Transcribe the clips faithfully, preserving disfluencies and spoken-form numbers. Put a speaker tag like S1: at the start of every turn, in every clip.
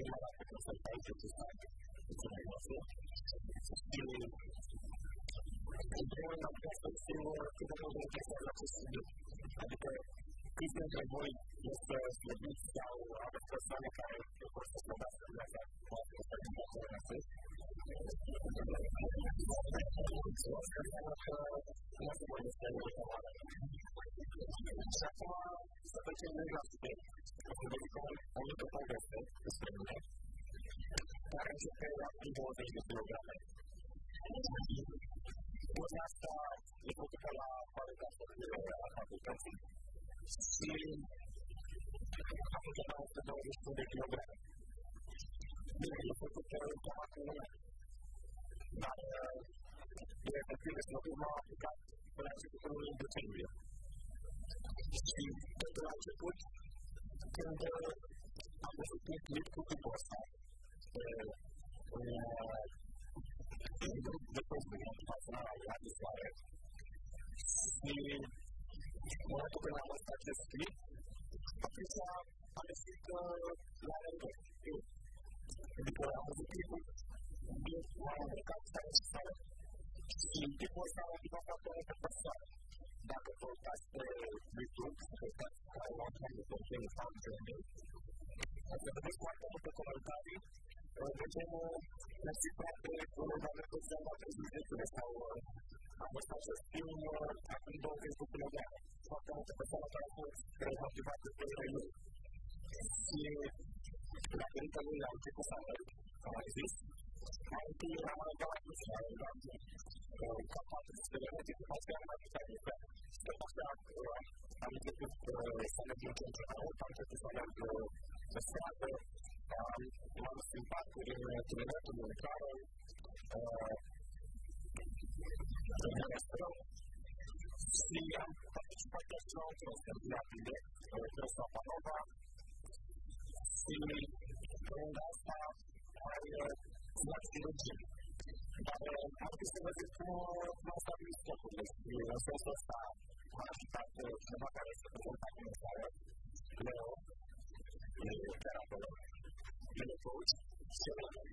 S1: prima dată când se face ce să facă noastră. Și în primul rând am putea să știu cât de mult interesează acest subiect. Adică câți dintre voi este slăbiți sau aveți persoane care vor să slăbească viața poate să din viața noastră. Asta înseamnă că nu se vor este o mare. Și acum să trecem de la subiect. O să vedem o mică poveste despre mine, care începe la douăzeci de kilograme. Poza asta e făcută la facultatea la facultății și am făcut la o sută douăzeci de kilograme. Bine, e făcută chiar acum, dar e efectiv că slăbit m-am aplicat până la începutul lui decembrie. Și tot la început, când am văzut un clip cu clipul ăsta, un grup de Facebook internațional al la disoare. Și în momentul când am văzut acest clip, atunci am decis că l-am rândut. Adică am văzut clipul, m-am îmbrăcat stare și stare. Și clipul ăsta a motivat foarte multe persoane. Dacă vă uitați pe YouTube, să vă uitați care l-am făcut de conținut fan de mine, o să vedeți foarte multe comentarii. Vedem mersi frate, unul m-a trecut de la treizeci de kg sau am văzut acest film acum douăzeci de kilograme. Foarte multe persoane care au fost motivate pe el. Și datorită lui am început să merg, am mai zis. Mai întâi am arătat și am arătat ca patruzeci de minute, după aceea am arătat diferit. Și după aceea am început să merg din ce în ce mai mult, am început să merg pe stradă. M-am schimbat în tineretul în care în restaurant și am participat chiar și la o transfer rapide, Crăsta Panova, și pe lângă asta ai la chirurgie. Dar am vrut să văd cum m-am stabilit scopurile și în sensul ăsta m-a ajutat cineva care se prezenta cu mine seară, Leo, chiar acolo. Bine coach și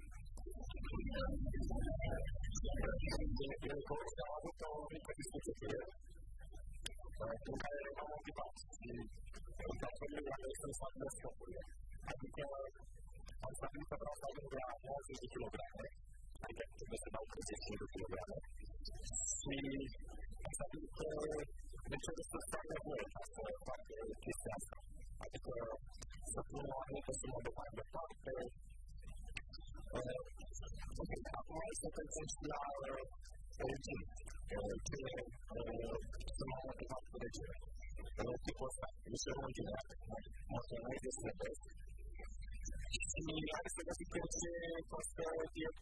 S1: bine coach am avut o mică discuție cu el în care m-am motivat și într-o la care să-mi stabilesc scopurile. Adică am stabilit că vreau să ajung la nouăzeci de kilograme, adică trebuie să dau treizeci și cinci de kilograme și am stabilit că de ce trebuie să fac nevoie ca să fac chestia asta. Adică să pun o anumită sumă de bani departe. Ok, acum să trecem și la regim. Cine sunt mai motivat cu regim? Tipul ăsta, Michel Montineau, moționez de slăbesc. Și are să găsiți pe ce costă diet.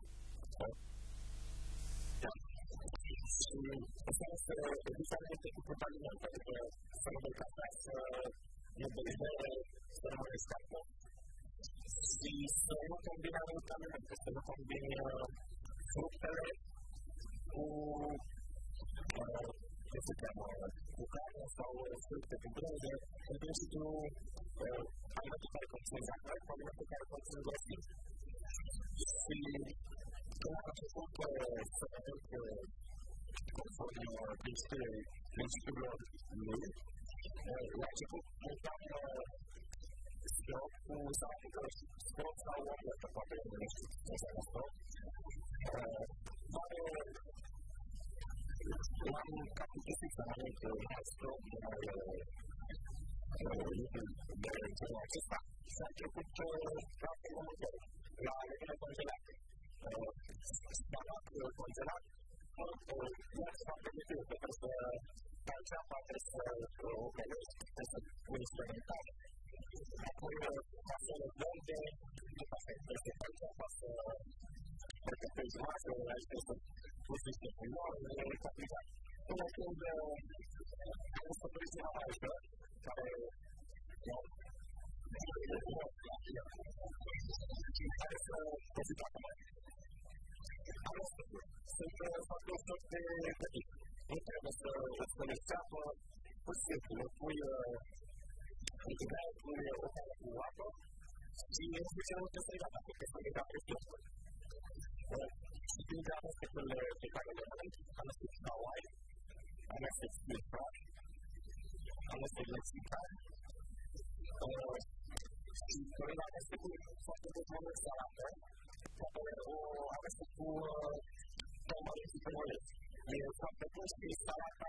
S1: Și asta este ediția anumite cu aliment, adică să nu vei cafea, să nu bei bere, să nu mănânci carne și să nu combini anumite alimente, să nu combini fructele cu, ce se cheamă, cu carne sau fructe cu brânză, în principiu alimente care conțin zahăr, cu alimente care conțin grăsimi. Și când am început să mănânc conform principiilor lui, la început mâncam stop cu zahăr, stop sau oameni, poate nu știu ce înseamnă stop. Dar l-am cam găsit să mănânc mai stop, mai de genul acesta și a început foarte mult la legume congelate. Spanac congelat, nu se va permite, pentru că calcea poate să o gălești, trebuie să pui experimental. Apoi, fasole verde, după asta este calcea, poate să pregătești masă, aici trebuie să pui niște culoare, e complicat. Până când am descoperit una mai ușor, care care să găsit acum. Am răspundut. Sunt foarte ușor de gătit. Nu trebuie să îți pănești ceapă, pur și simplu, pui lichidat, pui o cană cu apă și în special în chestia legată, pentru că este legată de timpul. Și printre aspectele pe care le avem, amestec Hawaii, amestec Filtrare, amestec Lexicare, și prin amestecul foarte mult moment se arată, poate o amestec cu tomării și peroleți. E foarte bun și instalata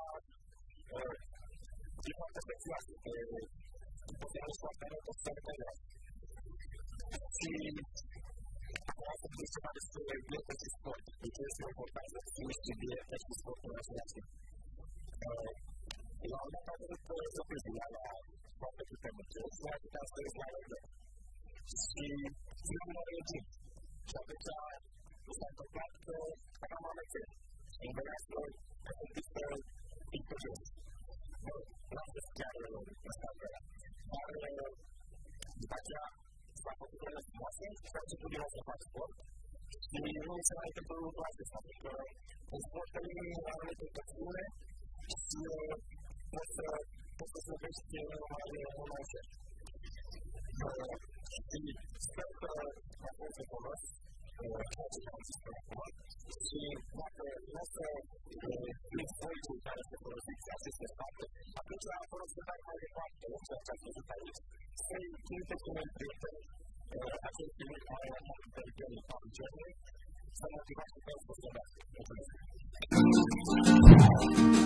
S1: e foarte prețioasă, că poate foarte mult o să se și acum să fie ceva despre dietă și sport. Deci este important să fie și dietă și sport în același timp. La un moment dat am avut surprizia la foarte câte multe și mai puteam să ies la lădă. Și țineam la regim. Și atunci mi s-a întâmplat că aveam amețel. Și îmi venea să efectiv să îi păjesc. N-am fost chiar ăsta vrea. Dar după aceea s-a făcut vreme frumoase și am început din nou să fac sport. Și nu mi se mai întâmplă lucrul acesta, pentru că în sport elimini anumite texture și poți să poți să slăbești mai mult mai ușor. Și sper că a fost de folos ceea ce am zis până acum și dacă nu o să fiți voi cei care să folosiți aceste spate, atunci vă rog să dați mai departe ceea ce ați văzut aici, să-i trimiteți unui prieten acest film care a fost pe Gary Palmgeri, să motivați și pe să vă mulțumesc.